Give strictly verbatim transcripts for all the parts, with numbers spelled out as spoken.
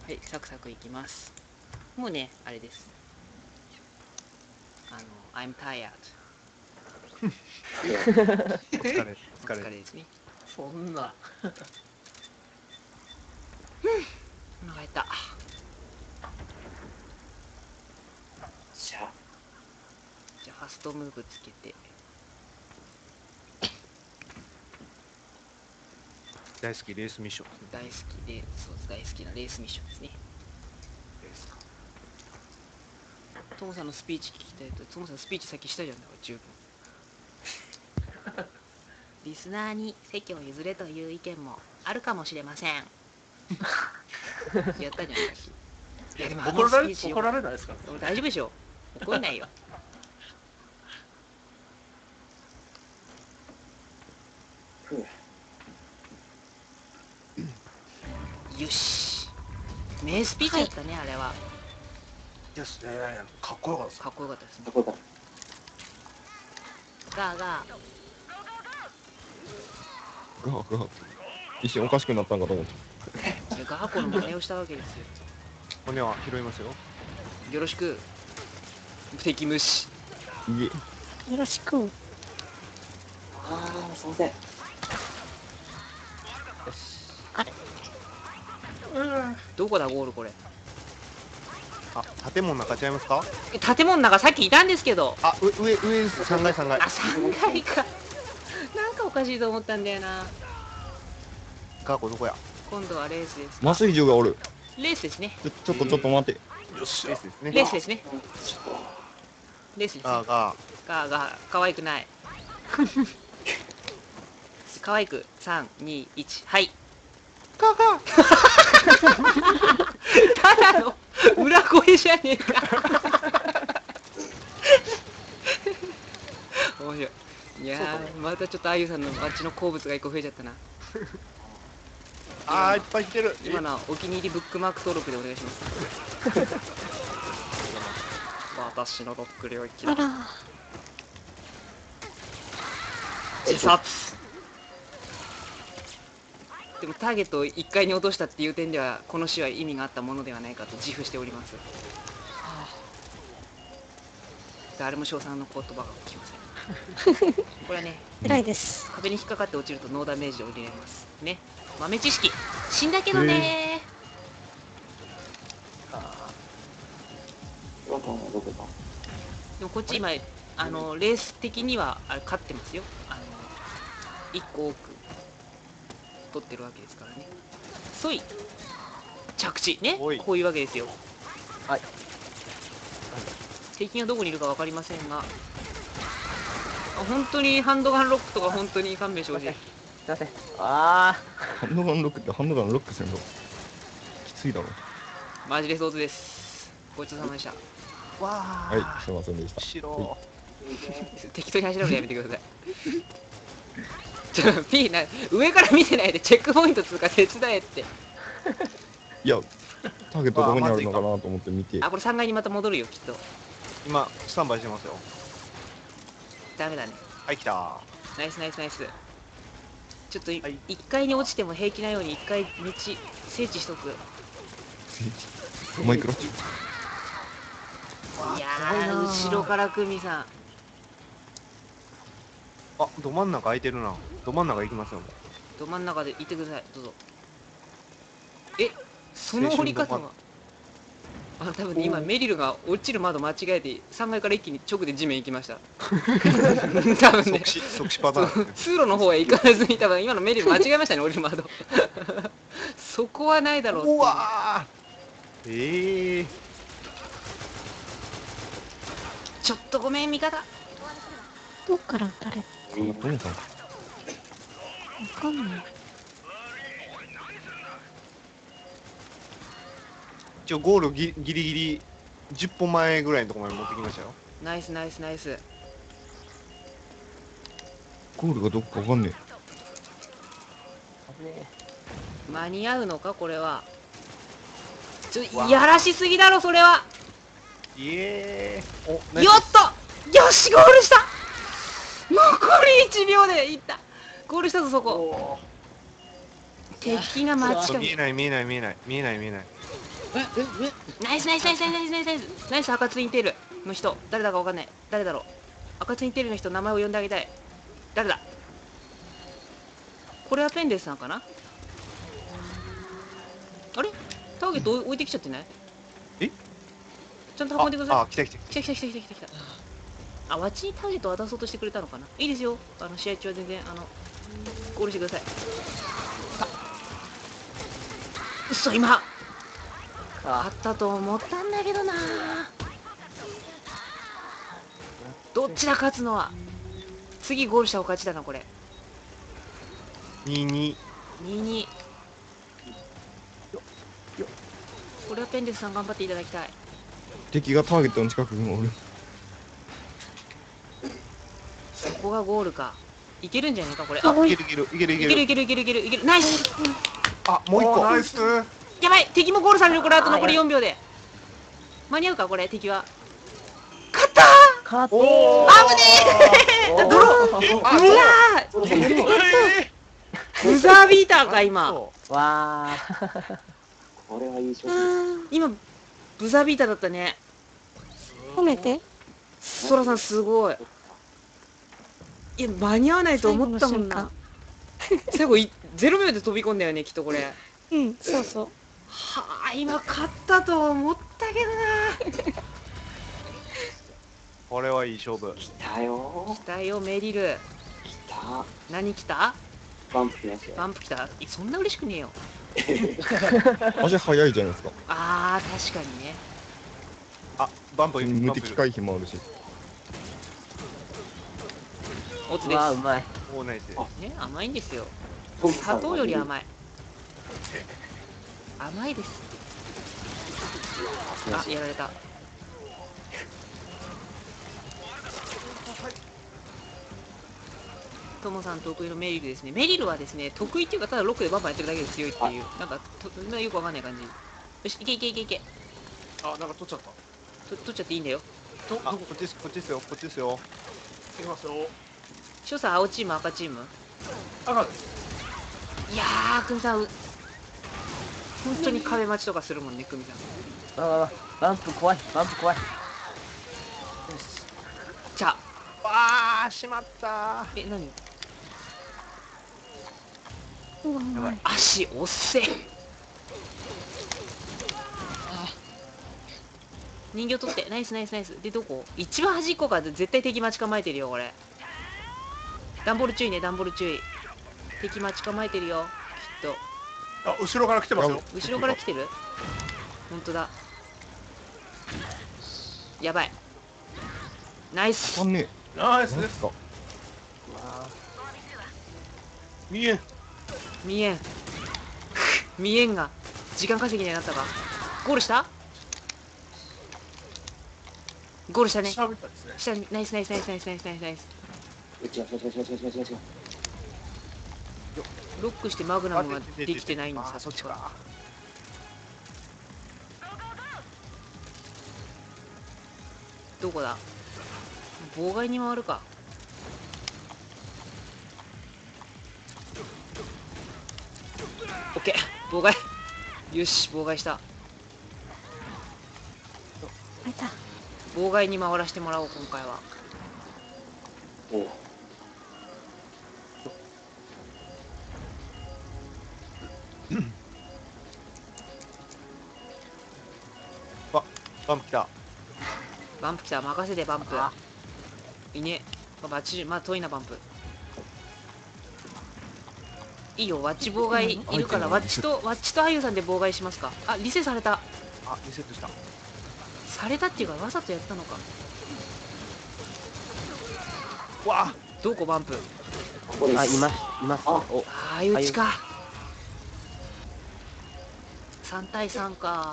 はい、サクサクいきます。もうね、あれです。あの、I'm tired。 お疲れ、 お疲れですね。 そんな。 お腹減った。 しゃ。 じゃあ、ファストムーブつけて。 大好きレースミッション。 大好きで、そうです、大好きなレースミッションですね。 レースか。 トモさんのスピーチ聞きたいと、トモさんスピーチさっきしたじゃん、十分。リスナーに席を譲れという意見もあるかもしれません。やったじゃん、さっき。いやでもあの怒られスピーチよ怒られないですか？ 大丈夫でしょ。怒んないよ。 ふう。 よし。名スピーチだったね、あれは。 ですね。かっこよかったです。 かっこよかったですね。 どこだ。 ガーガー。 ガーガー一瞬おかしくなったんかと思って。 いやガーコの真似をしたわけですよ。 骨は拾いますよ。 よろしく。敵無視。 いえ。 よろしく。 ああ、すいません。 どこだゴールこれ。 あ、建物の中ちゃいますか？ え建物の中さっきいたんですけど。 あ、う上上です。三階三階。 あ、さんがいか。なんかおかしいと思ったんだよな。 ガーコどこや？ 今度はレースですか。 麻酔銃がおる。 レースですね。 ちょちょっとちょっと待って。 よっしゃ。レースですね。 レースですね。 ちょっと。 レースですね。 ガーガー。 ガーガー可愛くない。可愛く三二一はい。 ガーガー。 ただの裏声じゃねえか。面白い。いやーまたちょっとあゆさんのあっちの好物が一個増えちゃったな。 あーいっぱい来てる。 今のはお気に入りブックマーク登録でお願いします。私のロック領域だ。 あら。 自殺。でもターゲットをいっかいに落としたっていう点ではこの詩は意味があったものではないかと自負しております。はあ、誰も称賛の言葉が聞きません。これはね、 偉いです。 壁に引っかかって落ちるとノーダメージで降りれますね。豆知識死んだけどねどこだ、どこだ。 でもこっち今あのレース的にはあれ勝ってますよ。あのいっこ多く取ってるわけですからね。そい着地ね、 おいこういうわけですよ。 はい。 敵がどこにいるか分かりませんが、あ本当にハンドガンロックとか本当に勘弁してほしい。 すいません。あハンドガンロックってハンドガンロックせんのきついだろ。 マジで上手です。ごちそうさまでした。 わはい、すいませんでした。 白。 適当に走るのやめてください。ちょ P な上から見てないでチェックポイント通過手伝えって。 いや、ターゲットどこにあるのかなと思って見て。 あこれさんがいにまた戻るよきっと。 今スタンバイしてますよ。 ダメだね。 はい来た。 ナイスナイスナイス。ちょっとい、 はいいっかいに落ちても平気なようにいっかい道整地しとく。 マイクロチッいやー後ろからクミさん。 あ、ど真ん中空いてるな。ど真ん中行きますよ。もうど真ん中でいてくださいどうぞ。えその降り方はあ多分ね今メリルが落ちる窓間違えてさんがいから一気に直で地面行きました。多分ね即死即死パターン。 通路の方へ行かずに多分今のメリル間違えましたね降りる窓。そこはないだろうっていううわー。ええー。 ちょっとごめん味方。 どっから撃たれるク。トモさん。 わかんない。 一応ゴールギギリギリじゅっぽんまえぐらいのところまで持ってきましたよ。 ナイスナイスナイス。 ゴールがどこかわかんね間に合うのかこれは。ちょやらしすぎだろそれは。 イエーイ。お、 よっとよしゴールした。残りいちびょうでいった。ゴールしたぞそこ。敵が間ちょっと違え見えない見えない見えない見えない見えない。 ナイスナイスナイスナイスナイスナイスナイスナイス。赤ツインテールの人誰だかわかんない。誰だろう。赤ツインテールの人名前を呼んであげたい。誰だ。これはペンデスさんかな。あれターゲット置いてきちゃってない？ えちゃんと運んでください。 あ、来た来た。 来た来た来た来た来た来た。あ、わっちにターゲットを渡そうとしてくれたのかな。いいですよ。あの試合中は全然あのゴールしてください。うっそ、今勝ったと思ったんだけどな。どっちだ勝つのは。次ゴールした方勝ちだなこれ。 にに。 にに。これはペンデスさん頑張っていただきたい。 敵がターゲットの近くにおる。 そこがゴールか。いけるんじゃないかこれ。 あ、 あ、 いけるいけるいけるいいけるける。 いけるいけるいけるいける。ナイス。 あ、もう一個。 ナイス。 やばい、敵もゴールされる。これあと残りよんびょうで間に合うかこれ。敵は勝ったカーおお。 ー。ドロー。うわそろそろーブザービーターか今。 わー。 これはいい勝あ負。 ー今ブザービーターだったね。 褒めて。 ソラさんすごい。いや間に合わないと思ったもんな。最後いゼロびょうで飛び込んだよねきっとこれ。 うん、そうそう。 はあ、今勝ったと思ったけどな。 これはいい勝負。 来たよ来たよメリル。 ー。来た。 何来た？ バンプ来ますよ。 バンプ来た？いそんな嬉しくねえよ。 足速いじゃないですか。 あー確かにね。 あ、バンプ無敵回避もあるし。 オツでうわー、うまい。 おナイス。 す。ね、甘いんですよ。 トムさんは砂糖より甘い。甘いです。あ、やられた。トモさん得意のメリルですね。メリルはですね、得意っていうかただロックでバンバンやってるだけで強いっていう、なんかとそんなよくわかんない感じ。よし、いけいけいけいけ。 あ、なんか取っちゃった。 と取っちゃっていいんだよ。 と、 あ、 どここっちです、こっちですよ、こっちですよ。 行きますよ。 翔さん、青チーム、赤チーム。 赤です。 いやー、くんさん、う本当に壁待ちとかするもんね、くみさん。 わわわバンプ怖い。バンプ怖い。 じゃあ、 わあ、しまったえ、何うわ、うまい。 足、おっせえ。人形取って、ナイスナイスナイス。で、どこ一番端っこから絶対敵待ち構えてるよ、これ。ダンボール注意ね、ダンボール注意。敵待ち構えてるよ、きっと。 あ、後ろから来てますよ。 後ろから来てる本当だ。やばい。ナイスあんねナイスです。 なんすか。 見え。 見えん見えんが時間稼ぎになったか。ゴールした。ゴールしたね。 下みたいですね。 したナイスナイスナイスナイスナイスナイスナイス。 違う違う違う違う違う違う違う。 ロックしてマグナムができてないんですあ、 さそっちか。 どこだ。妨害に回るか。オッケー妨害。よし妨害した。 あいた。 妨害に回らせてもらおう今回は。 おう。 バンプ来た。 バンプ来た。任せてバンプ。いいね。バッチまあ遠いなバンプ。いいよワッチ妨害いるからワッチとワッチとあゆさんで妨害しますか。あリセされた。 あ、リセットした。 されたっていうかわざとやったのか。 わあ、 どこバンプ。 ここです。 あ、います。います。 あお、 ああいうちか。さん対さんか。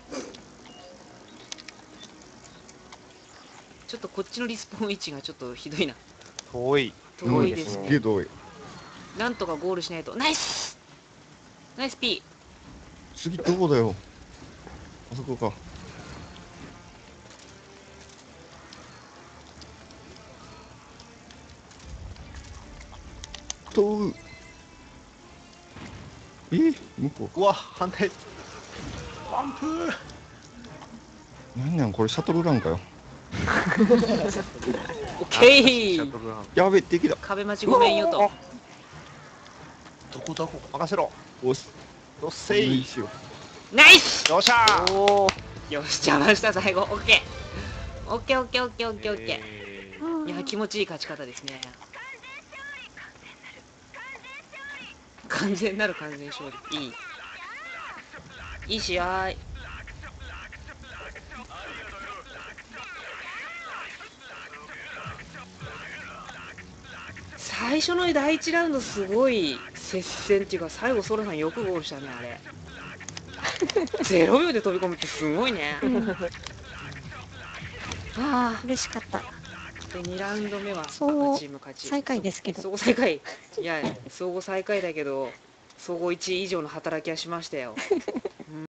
ちょっとこっちのリスポーン位置がちょっとひどいな。 遠い。 遠いですね。 すげえ遠い。 なんとかゴールしないと。ナイスナイス P。 次どこだよ。あそこか。飛ぶ。え向こう。 うわ、反対。 ワンプー。 なんなんこれシャトルランかよ。 オッケー。 シャトルランやべ、敵だ。 壁待ちごめんよと。 どこどこ。 任せろ。 おす。 どっせい。 しよナイス。 よっしゃー。 おお。 よし邪魔した最後。オッケー。オッケーオッケーオッケーオッケーオッケえー。いや気持ちいい勝ち方ですね。完全なる完全勝利。いい。いい試合。最初のだいいちラウンドすごい接戦っていうか、最後ソラさんよくゴールしたねあれ。ゼロびょうで飛び込むってすごいね。ああ。 嬉しかった。 でにラウンド目は赤チ総合ーム勝ち。 最下位ですけど総合最下位。いや総合最下位だけど総合いちい以上の働きはしましたよ。